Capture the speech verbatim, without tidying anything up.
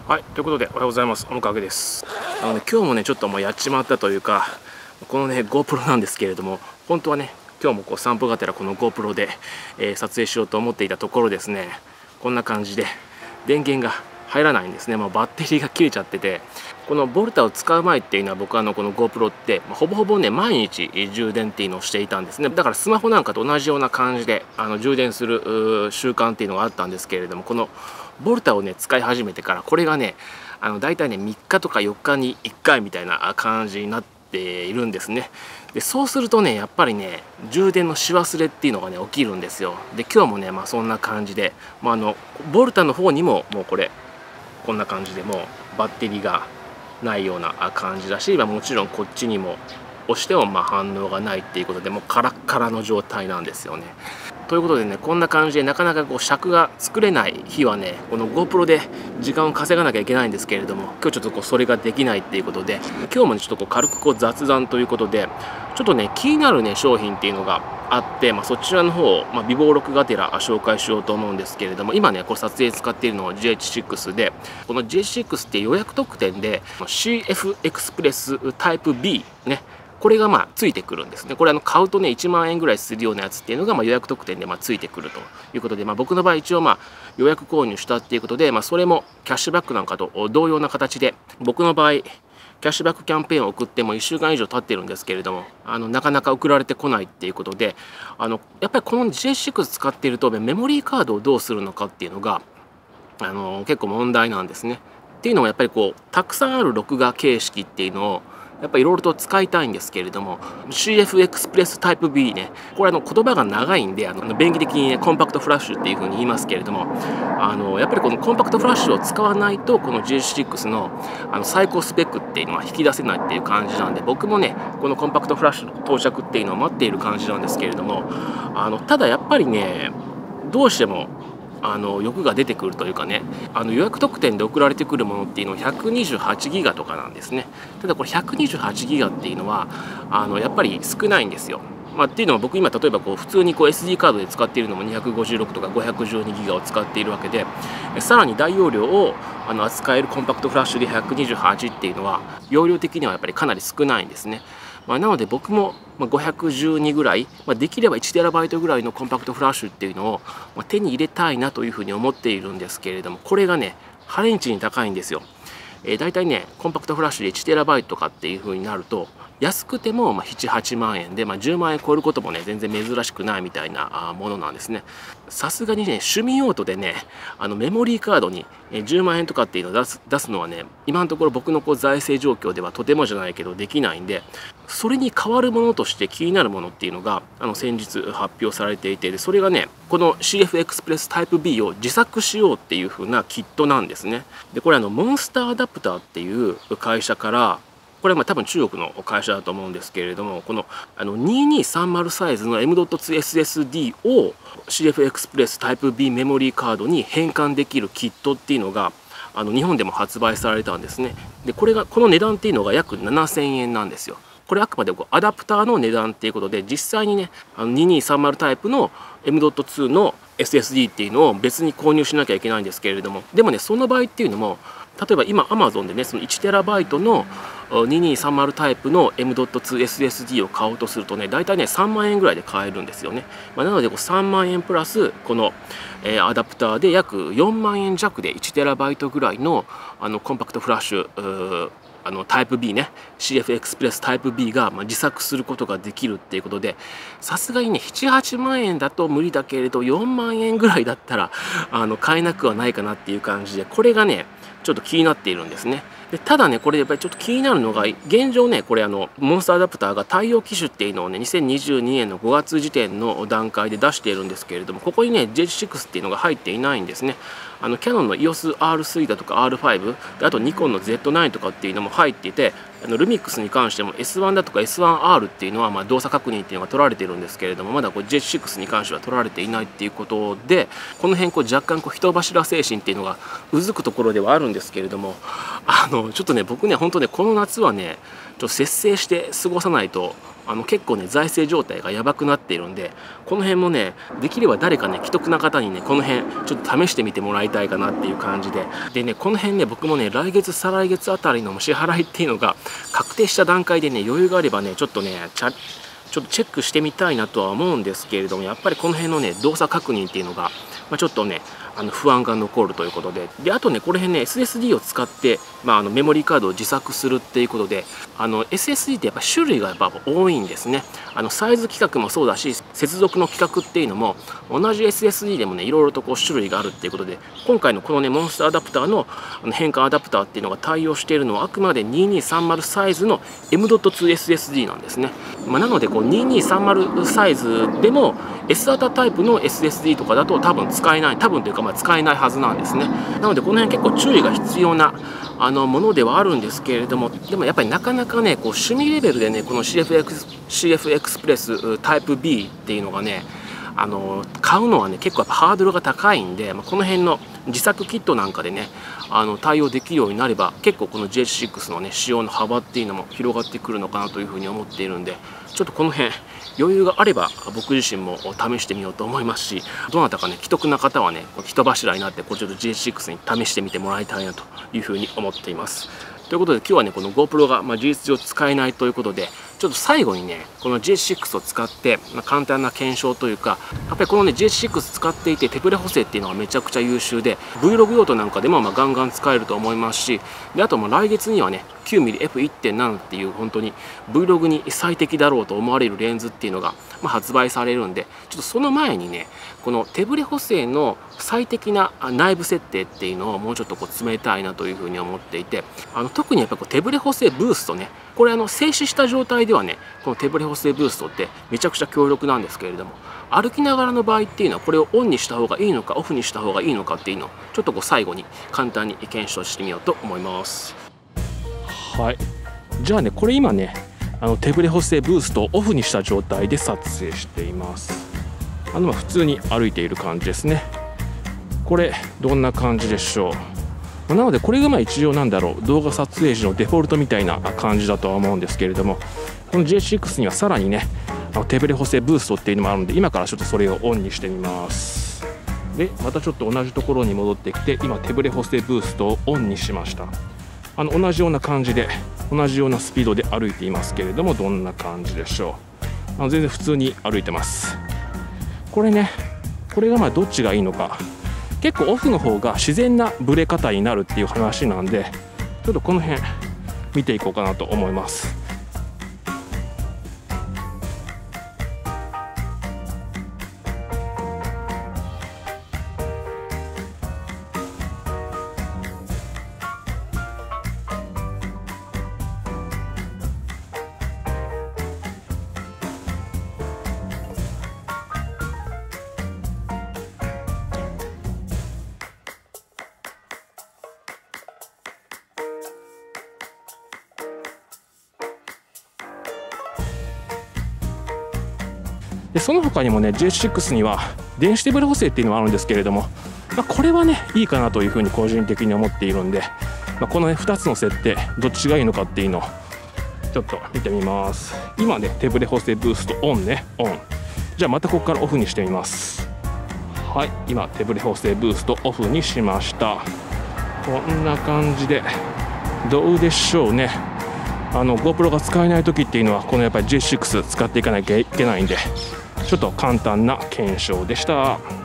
はい、ということでおはようございます。おむかげです。あのね、今日もねちょっともうやっちまったというか、このね GoPro なんですけれども、本当はね今日もこう散歩がてらこの GoPro で、えー、撮影しようと思っていたところですね、こんな感じで電源が入らないんですね。もうバッテリーが切れちゃってて、このボルタを使う前っていうのは僕はあのこの GoPro ってほぼほぼね毎日充電っていうのをしていたんですね。だからスマホなんかと同じような感じであの充電する習慣っていうのがあったんですけれども、このボルタをね使い始めてからこれがねあの大体ねみっかとかよっかにいっかいみたいな感じになっているんですね。でそうするとねやっぱりね充電のし忘れっていうのがね起きるんですよ。で今日もねまあそんな感じで、まあ、あのボルタの方にももうこれこんな感じでもうバッテリーがないような感じだし、まあ、もちろんこっちにも押してもまあ反応がないっていうことでもうカラッカラの状態なんですよね。ということでねこんな感じでなかなかこう尺が作れない日はねこの GoPro で時間を稼がなきゃいけないんですけれども、今日ちょっとこうそれができないっていうことで、今日もねちょっとこう軽くこう雑談ということでちょっとね気になるね商品っていうのがあって、まあ、そちらの方を、まあ、微暴録がてら紹介しようと思うんですけれども、今ねこれ撮影使っているのは ジーエイチシックス で、この ジーエイチシックス って予約特典で シーエフ エクスプレスタイプ ビー ね、これがまあついてくるんですね。これあの買うとねいちまんえんぐらいするようなやつっていうのがまあ予約特典でまあついてくるということで、まあ、僕の場合一応まあ予約購入したっていうことで、まあ、それもキャッシュバックなんかと同様な形で、僕の場合キャッシュバックキャンペーンを送ってもいっしゅうかん以上経ってるんですけれども、あのなかなか送られてこないっていうことで、あのやっぱりこの ジーエイチシックス 使っているとメモリーカードをどうするのかっていうのがあの結構問題なんですね。っていうのもやっぱりこうたくさんある録画形式っていうのをやっぱりいろいろと使いたいんですけれども、 シーエフ エクスプレスタイプ ビー ね、これあの言葉が長いんであの便宜的にねコンパクトフラッシュっていうふうに言いますけれども、あのやっぱりこのコンパクトフラッシュを使わないとこの ジーエイチシックス のあの最高スペックっていうのは引き出せないっていう感じなんで、僕もねこのコンパクトフラッシュの到着っていうのを待っている感じなんですけれども、あのただやっぱりねどうしてもあの欲が出てくるというかね、あの予約特典で送られてくるものっていうのはひゃくにじゅうはちギガとかなんですね。ただこれひゃくにじゅうはちギガっていうのはあのやっぱり少ないんですよ。まあ、っていうのは僕今例えばこう普通にこう エスディー カードで使っているのもにひゃくごじゅうろくとかごひゃくじゅうにギガを使っているわけで、さらに大容量をあの扱えるコンパクトフラッシュでひゃくにじゅうはちっていうのは容量的にはやっぱりかなり少ないんですね。まあ、なので僕もごひゃくじゅうにぐらい、まあ、できればいちテラバイトぐらいのコンパクトフラッシュっていうのを手に入れたいなというふうに思っているんですけれども、これがねハレンチに高いんですよ。えー、大体ねコンパクトフラッシュでいちテラバイトとかっていうふうになると安くてもまあなな、はちまんえんで、まあ、じゅうまんえん超えることもね全然珍しくないみたいなものなんですね。さすがにね趣味用途でねあのメモリーカードにじゅうまんえんとかっていうのを出す出すのはね今のところ僕のこう財政状況ではとてもじゃないけどできないんで、それに代わるものとして気になるものっていうのがあの先日発表されていて、でそれがねこの シーエフ エクスプレスタイプ ビー を自作しようっていう風なキットなんですね。でこれあのモンスターアダプターっていう会社から、これはまあ多分中国の会社だと思うんですけれども、このあのににさんまるサイズの エムドットツーエスエスディー を シーエフ エクスプレスタイプ ビー メモリーカードに変換できるキットっていうのがあの日本でも発売されたんですね。でこれがこの値段っていうのが約ななせんえんなんですよ。これあくまでこうアダプターの値段っていうことで、実際にねあのににさんまるタイプの エムドットツー の エスエスディー っていうのを別に購入しなきゃいけないんですけれども、でもねその場合っていうのも例えば今 アマゾン でねそのいちテラバイトのににさんまるタイプの エムドットツーエスエスディー を買おうとするとね大体ねさんまんえんぐらいで買えるんですよね。まあ、なのでこうさんまんえんプラスこの、えー、アダプターで約よんまんえん弱でいちテラバイトぐらいのあのコンパクトフラッシュあのタイプ ビー ね シーエフ エクスプレスタイプ ビー がまあ自作することができるっていうことで、さすがにねなな、はちまんえんだと無理だけれどよんまんえんぐらいだったらあの買えなくはないかなっていう感じで、これがねちょっと気になっているんですね。でただねこれやっぱりちょっと気になるのが現状ねこれあのモンスターアダプターが対応機種っていうのをねにせんにじゅうにねんのごがつ時点の段階で出しているんですけれども、ここにね ジェイエイチシックス っていうのが入っていないんですね。あのキヤノンの イーオースアールスリー だとか アールファイブ であとニコンの ゼットナイン とかっていうのも入っていて、あのルミックスに関しても エスワン だとか エスワンアール っていうのはまあ動作確認っていうのが取られているんですけれども、まだこう ジェイエイチシックス に関しては取られていないっていうことで、この辺こう若干こう人柱精神っていうのがうずくところではあるんですけれども、 あのちょっとね僕ね本当ねこの夏はねちょっと節制して過ごさないとあの結構ね財政状態がやばくなっているんで、この辺もねできれば誰かね既得な方にねこの辺ちょっと試してみてもらいたいかなっていう感じで、でねこの辺ね僕もね来月再来月あたりの支払いっていうのが確定した段階でね余裕があればねちょっとねちゃちょっとチェックしてみたいなとは思うんですけれども、やっぱりこの辺のね動作確認っていうのが、まあ、ちょっとねあの不安が残るということで、であとねこの辺ね エスエスディー を使って、まあ、あのメモリーカードを自作するっていうことで、あの エスエスディー ってやっぱ種類がやっぱ多いんですね。あのサイズ規格もそうだし接続の規格っていうのも同じ エスエスディー でもねいろいろとこう種類があるっていうことで、今回のこのねモンスターアダプターのあの変換アダプターっていうのが対応しているのはあくまでににさんまるサイズの エムドットツーエスエスディー なんですね。まあ、なのでこうににさんまるサイズでも S アタタイプの エスエスディー とかだと多分使えない多分というかまあ使えないはずなんですね。なのでこの辺結構注意が必要なあのものではあるんですけれども、でもやっぱりなかなかねこう趣味レベルでねこの シーエフエックス シーエフエクスプレスタイプ ビー っていうのがねあの買うのはね結構やっぱハードルが高いんで、まあ、この辺の自作キットなんかでねあの対応できるようになれば結構この ジェイエイチシックス のね使用の幅っていうのも広がってくるのかなというふうに思っているんで、ちょっとこの辺余裕があれば僕自身も試してみようと思いますし、どなたかね既得な方はね人柱になってこれちょっと ジェイエイチシックス に試してみてもらいたいなというふうに思っています。ということで今日はねこの GoPro がまあ事実上使えないということで、ちょっと最後にねこの ジェイエイチシックス を使ってまあ簡単な検証というか、やっぱりこのね ジェイエイチシックス 使っていて手ブレ補正っていうのがめちゃくちゃ優秀で Vlog 用途なんかでもまあガンガン使えると思いますし、であともう来月にはね きゅうミリエフいってんなな っていう本当に Vlog に最適だろうと思われるレンズっていうのがまあ発売されるんで、ちょっとその前にねこの手ブレ補正の最適な内部設定っていうのをもうちょっとこう詰めたいなというふうに思っていて、あの特にやっぱこう手ブレ補正ブーストね、これあの静止した状態ではねこの手ブレ補正ブーストってめちゃくちゃ強力なんですけれども、歩きながらの場合っていうのはこれをオンにした方がいいのかオフにした方がいいのかっていうのをちょっとこう最後に簡単に検証してみようと思います。はい、じゃあねこれ今ねあの手ブレ補正ブーストをオフにした状態で撮影しています。あのまあ普通に歩いている感じですね。これどんな感じでしょう。なのでこれがまあ一応なんだろう動画撮影時のデフォルトみたいな感じだとは思うんですけれども、この ジェイエイチシックス にはさらにねあの手ブレ補正ブーストっていうのもあるので、今からちょっとそれをオンにしてみます。でまたちょっと同じところに戻ってきて今手ブレ補正ブーストをオンにしました。あの同じような感じで同じようなスピードで歩いていますけれども、どんな感じでしょう。あの全然普通に歩いてます。これねこれがまあどっちがいいのか、結構オフの方が自然なブレ方になるっていう話なんで、ちょっとこの辺見ていこうかなと思います。でその他にもね ジェイエイチシックス には電子手ブレ補正っていうのがあるんですけれども、まあ、これはねいいかなというふうに個人的に思っているんで、まあ、この、ね、ふたつの設定どっちがいいのかっていうのをちょっと見てみます。今ね手ブレ補正ブーストオンねオン。じゃあまたここからオフにしてみます。はい、今手ブレ補正ブーストオフにしました。こんな感じでどうでしょうね。あの GoPro が使えない時っていうのはこのやっぱり ジェイエイチシックス 使っていかなきゃいけないんで、ちょっと簡単な検証でした。